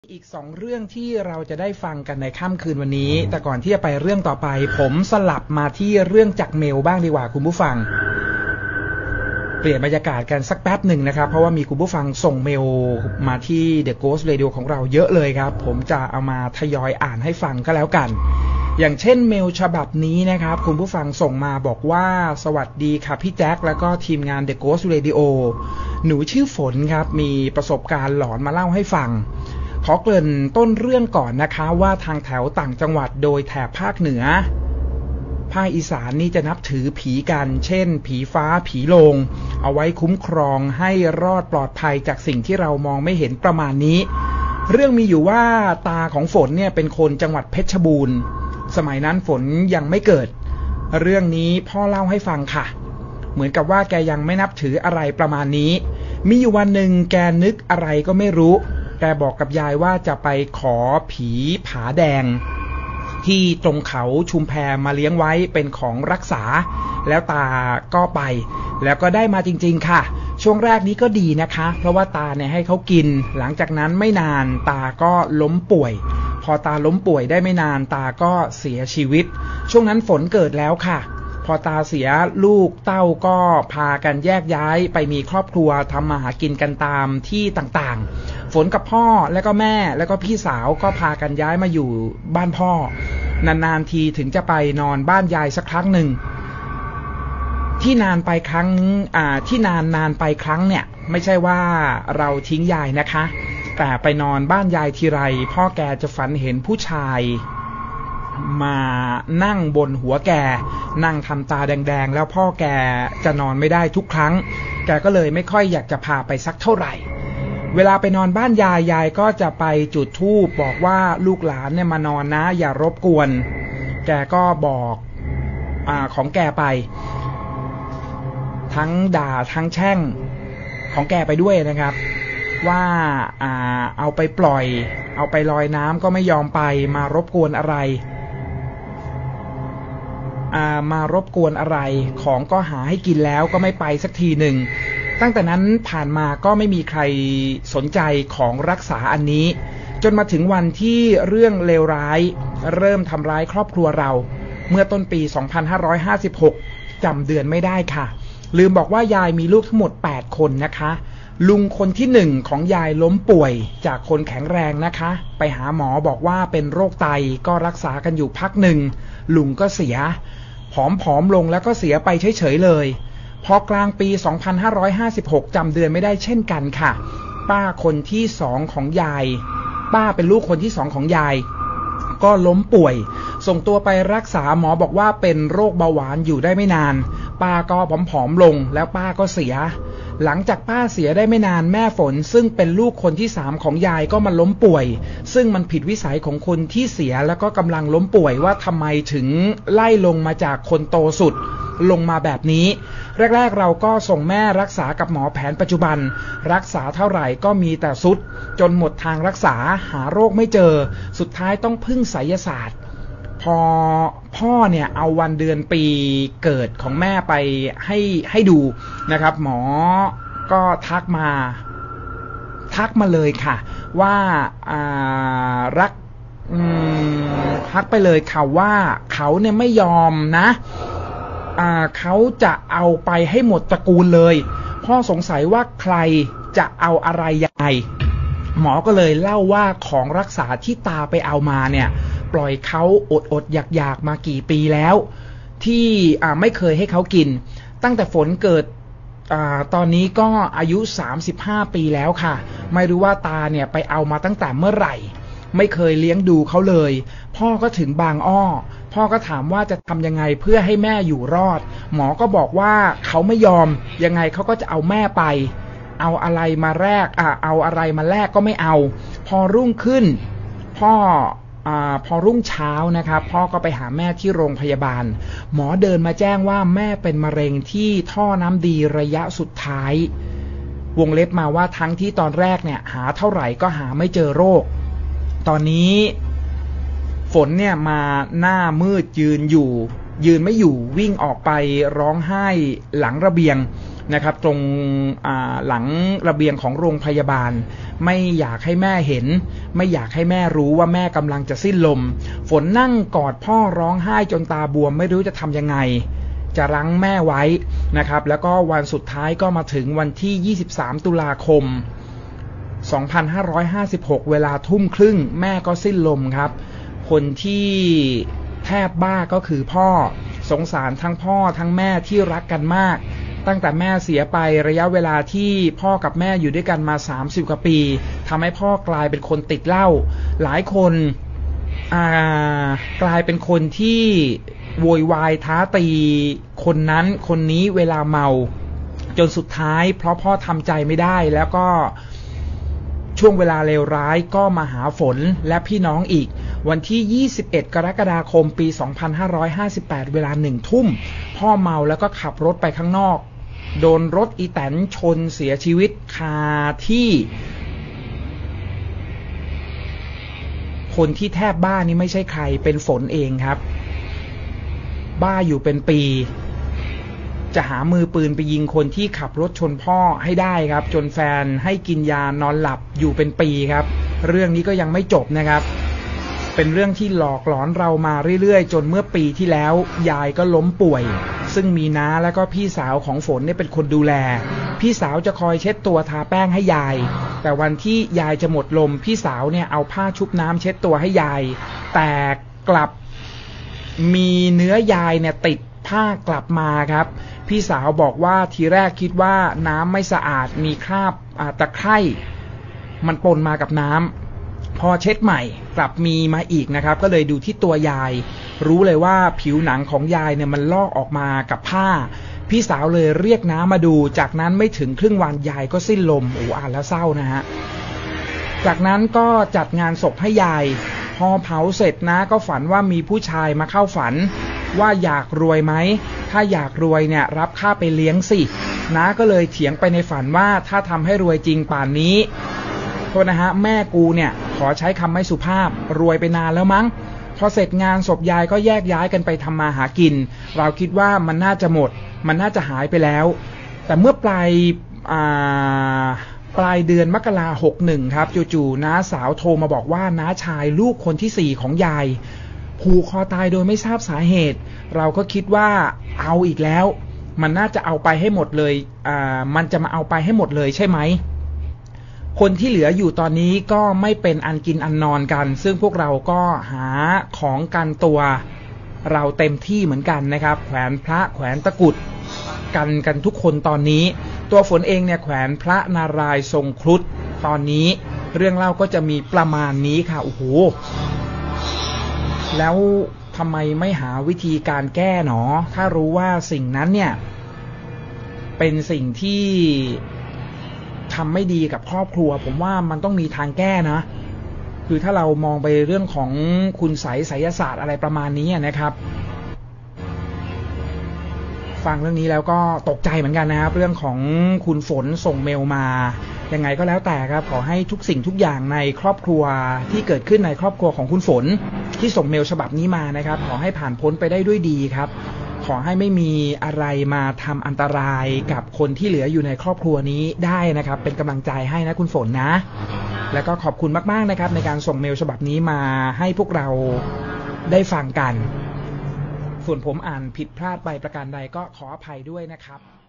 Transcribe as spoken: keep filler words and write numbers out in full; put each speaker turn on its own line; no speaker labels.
อีกสองเรื่องที่เราจะได้ฟังกันในค่ำคืนวันนี้แต่ก่อนที่จะไปเรื่องต่อไปผมสลับมาที่เรื่องจากเมลบ้างดีกว่าคุณผู้ฟังเปลี่ยนบรรยากาศกันสักแป๊บหนึ่งนะครับเพราะว่ามีคุณผู้ฟังส่งเมลมาที่ The Ghost Radio ของเราเยอะเลยครับผมจะเอามาทยอยอ่านให้ฟังก็แล้วกันอย่างเช่นเมลฉบับนี้นะครับคุณผู้ฟังส่งมาบอกว่าสวัสดีครับพี่แจ็คแล้วก็ทีมงาน The Ghost Radio หนูชื่อฝนครับมีประสบการณ์หลอนมาเล่าให้ฟังขอเกริ่นต้นเรื่องก่อนนะคะว่าทางแถวต่างจังหวัดโดยแถบภาคเหนือภาคอีสานนี่จะนับถือผีกันเช่นผีฟ้าผีโลงเอาไว้คุ้มครองให้รอดปลอดภัยจากสิ่งที่เรามองไม่เห็นประมาณนี้เรื่องมีอยู่ว่าตาของฝนเนี่ยเป็นคนจังหวัดเพชรบูรณ์สมัยนั้นฝนยังไม่เกิดเรื่องนี้พ่อเล่าให้ฟังค่ะเหมือนกับว่าแกยังไม่นับถืออะไรประมาณนี้มีอยู่วันหนึ่งแกนึกอะไรก็ไม่รู้แกบอกกับยายว่าจะไปขอผีผาแดงที่ตรงเขาชุมแพมาเลี้ยงไว้เป็นของรักษาแล้วตาก็ไปแล้วก็ได้มาจริงๆค่ะช่วงแรกนี้ก็ดีนะคะเพราะว่าตาเนี่ยให้เขากินหลังจากนั้นไม่นานตาก็ล้มป่วยพอตาล้มป่วยได้ไม่นานตาก็เสียชีวิตช่วงนั้นฝนเกิดแล้วค่ะพอตาเสียลูกเต้าก็พากันแยกย้ายไปมีครอบครัวทำมาหากินกันตามที่ต่างๆฝนกับพ่อแล้วก็แม่แล้วก็พี่สาวก็พากันย้ายมาอยู่บ้านพ่อนานๆทีถึงจะไปนอนบ้านยายสักครั้งหนึ่งที่นานไปครั้งอ่าที่นานนานไปครั้งเนี่ยไม่ใช่ว่าเราทิ้งยายนะคะแต่ไปนอนบ้านยายทีไรพ่อแกจะฝันเห็นผู้ชายมานั่งบนหัวแกนั่งทำตาแดงๆแล้วพ่อแกจะนอนไม่ได้ทุกครั้งแกก็เลยไม่ค่อยอยากจะพาไปสักเท่าไหร่เวลาไปนอนบ้านยายยายก็จะไปจุดธูปบอกว่าลูกหลานเนี่ยมานอนนะอย่ารบกวนแกก็บอกอ่าของแกไปทั้งด่าทั้งแช่งของแกไปด้วยนะครับว่าอ่าเอาไปปล่อยเอาไปลอยน้ำก็ไม่ยอมไปมารบกวนอะไรอ่ามารบกวนอะไรของก็หาให้กินแล้วก็ไม่ไปสักทีหนึ่งตั้งแต่นั้นผ่านมาก็ไม่มีใครสนใจของรักษาอันนี้จนมาถึงวันที่เรื่องเลวร้ายเริ่มทำร้ายครอบครัวเราเมื่อต้นปีสองพันห้าร้อยห้าสิบหกจำเดือนไม่ได้ค่ะลืมบอกว่ายายมีลูกทั้งหมดแปดคนนะคะลุงคนที่หนึ่งของยายล้มป่วยจากคนแข็งแรงนะคะไปหาหมอบอกว่าเป็นโรคไตก็รักษากันอยู่พักหนึ่งลุงก็เสียผอมๆลงแล้วก็เสียไปเฉยๆเลยพอกลางปีสองพันห้าร้อยห้าสิบหกจำเดือนไม่ได้เช่นกันค่ะป้าคนที่สองของยายป้าเป็นลูกคนที่สองของยายก็ล้มป่วยส่งตัวไปรักษาหมอบอกว่าเป็นโรคเบาหวานอยู่ได้ไม่นานป้าก็ผอมๆลงแล้วป้าก็เสียหลังจากป้าเสียได้ไม่นานแม่ฝนซึ่งเป็นลูกคนที่สามของยายก็มาล้มป่วยซึ่งมันผิดวิสัยของคนที่เสียแล้วก็กำลังล้มป่วยว่าทำไมถึงไล่ลงมาจากคนโตสุดลงมาแบบนี้แรกๆเราก็ส่งแม่รักษากับหมอแผนปัจจุบันรักษาเท่าไหร่ก็มีแต่สุดจนหมดทางรักษาหาโรคไม่เจอสุดท้ายต้องพึ่งไสยศาสตร์พอพ่อเนี่ยเอาวันเดือนปีเกิดของแม่ไปให้ให้ดูนะครับหมอก็ทักมาทักมาเลยค่ะว่าอ่ารักทักไปเลยค่ะว่าเขาเนี่ยไม่ยอมนะอ่าเขาจะเอาไปให้หมดตระกูลเลยพ่อสงสัยว่าใครจะเอาอะไรยังไงหมอก็เลยเล่าว่าของรักษาที่ตาไปเอามาเนี่ยปล่อยเขาอดอดอยากอยากมากี่ปีแล้วที่อ่าไม่เคยให้เขากินตั้งแต่ฝนเกิดอ่าตอนนี้ก็อายุสามสิบห้าปีแล้วค่ะไม่รู้ว่าตาเนี่ยไปเอามาตั้งแต่เมื่อไหร่ไม่เคยเลี้ยงดูเขาเลยพ่อก็ถึงบางอ้อพ่อก็ถามว่าจะทำยังไงเพื่อให้แม่อยู่รอดหมอก็บอกว่าเขาไม่ยอมยังไงเขาก็จะเอาแม่ไปเอาอะไรมาแลกอ่าเอาอะไรมาแลกก็ไม่เอาพอรุ่งขึ้นพ่ออ่าพอรุ่งเช้านะครับพ่อก็ไปหาแม่ที่โรงพยาบาลหมอเดินมาแจ้งว่าแม่เป็นมะเร็งที่ท่อน้ำดีระยะสุดท้ายวงเล็บมาว่าทั้งที่ตอนแรกเนี่ยหาเท่าไหร่ก็หาไม่เจอโรคตอนนี้ฝนเนี่ยมาหน้ามืดยืนอยู่ยืนไม่อยู่วิ่งออกไปร้องไห้หลังระเบียงนะครับตรงหลังระเบียงของโรงพยาบาลไม่อยากให้แม่เห็นไม่อยากให้แม่รู้ว่าแม่กำลังจะสิ้นลมฝนนั่งกอดพ่อร้องไห้จนตาบวมไม่รู้จะทำยังไงจะรั้งแม่ไว้นะครับแล้วก็วันสุดท้ายก็มาถึงวันที่ยี่สิบสามตุลาคมสองพันห้าร้อยห้าสิบหกเวลาทุ่มครึ่งแม่ก็สิ้นลมครับคนที่แทบบ้าก็คือพ่อสงสารทั้งพ่อทั้งแม่ที่รักกันมากตั้งแต่แม่เสียไประยะเวลาที่พ่อกับแม่อยู่ด้วยกันมาสามสิบกว่าปีทำให้พ่อกลายเป็นคนติดเหล้าหลายคนกลายเป็นคนที่โวยวายท้าตีคนนั้นคนนี้เวลาเมาจนสุดท้ายเพราะพ่อทำใจไม่ได้แล้วก็ช่วงเวลาเลวร้ายก็มาหาฝนและพี่น้องอีกวันที่ยี่สิบเอ็ดกรกฎาคมปีสองพันห้าร้อยห้าสิบแปดเวลาหนึ่งทุ่มพ่อเมาแล้วก็ขับรถไปข้างนอกโดนรถอีแตนชนเสียชีวิตคาที่คนที่แทบบ้านี่ไม่ใช่ใครเป็นฝนเองครับบ้าอยู่เป็นปีจะหามือปืนไปยิงคนที่ขับรถชนพ่อให้ได้ครับจนแฟนให้กินยานอนหลับอยู่เป็นปีครับเรื่องนี้ก็ยังไม่จบนะครับเป็นเรื่องที่หลอกหลอนเรามาเรื่อยๆจนเมื่อปีที่แล้วยายก็ล้มป่วยซึ่งมีน้าและก็พี่สาวของฝนเนี่ยเป็นคนดูแลพี่สาวจะคอยเช็ดตัวทาแป้งให้ยายแต่วันที่ยายจะหมดลมพี่สาวเนี่ยเอาผ้าชุบน้ำเช็ดตัวให้ยายแต่กลับมีเนื้อยายเนี่ยติดผ้ากลับมาครับพี่สาวบอกว่าทีแรกคิดว่าน้ำไม่สะอาดมีคราบตะไคร่มันปนมากับน้ำพอเช็ดใหม่กลับมีมาอีกนะครับก็เลยดูที่ตัวยายรู้เลยว่าผิวหนังของยายเนี่ยมันลอกออกมากับผ้าพี่สาวเลยเรียกน้ามาดูจากนั้นไม่ถึงครึ่งวันยายก็สิ้นลมโอ้อ่านแล้วเศร้านะฮะจากนั้นก็จัดงานศพให้ยายพอเผาเสร็จนะก็ฝันว่ามีผู้ชายมาเข้าฝันว่าอยากรวยไหมถ้าอยากรวยเนี่ยรับค่าไปเลี้ยงสิน้าก็เลยเถียงไปในฝันว่าถ้าทำให้รวยจริงป่านนี้โทษนะฮะแม่กูเนี่ยขอใช้คำไม่สุภาพรวยไปนานแล้วมั้งพอเสร็จงานศพยายก็แยกย้ายกันไปทำมาหากินเราคิดว่ามันน่าจะหมดมันน่าจะหายไปแล้วแต่เมื่อปลายปลายเดือนมกราคมหกสิบเอ็ดครับจู่ๆน้าสาวโทรมาบอกว่าน้าชายลูกคนที่สี่ของยายผูกคอตายโดยไม่ทราบสาเหตุเราก็คิดว่าเอาอีกแล้วมันน่าจะเอาไปให้หมดเลยอ่ามันจะมาเอาไปให้หมดเลยใช่ไหมคนที่เหลืออยู่ตอนนี้ก็ไม่เป็นอันกินอันนอนกันซึ่งพวกเราก็หาของกันตัวเราเต็มที่เหมือนกันนะครับแขวนพระแขวนตะกุดกันกันทุกคนตอนนี้ตัวฝนเองเนี่ยแขวนพระนารายณ์ทรงครุฑตอนนี้เรื่องเล่าก็จะมีประมาณนี้ค่ะโอ้โหแล้วทำไมไม่หาวิธีการแก้หนอถ้ารู้ว่าสิ่งนั้นเนี่ยเป็นสิ่งที่ทำไม่ดีกับครอบครัวผมว่ามันต้องมีทางแก้นะคือถ้าเรามองไปเรื่องของคุณไสยไสยศาสตร์อะไรประมาณนี้นะครับฟังเรื่องนี้แล้วก็ตกใจเหมือนกันนะครับเรื่องของคุณฝนส่งเมลมายังไงก็แล้วแต่ครับขอให้ทุกสิ่งทุกอย่างในครอบครัวที่เกิดขึ้นในครอบครัวของคุณฝนที่ส่งเมลฉบับนี้มานะครับขอให้ผ่านพ้นไปได้ด้วยดีครับขอให้ไม่มีอะไรมาทำอันตรายกับคนที่เหลืออยู่ในครอบครัวนี้ได้นะครับเป็นกำลังใจให้นะคุณฝนนะแล้วก็ขอบคุณมากๆนะครับในการส่งเมลฉบับนี้มาให้พวกเราได้ฟังกันส่วนผมอ่านผิดพลาดไปประการใดก็ขออภัยด้วยนะครับ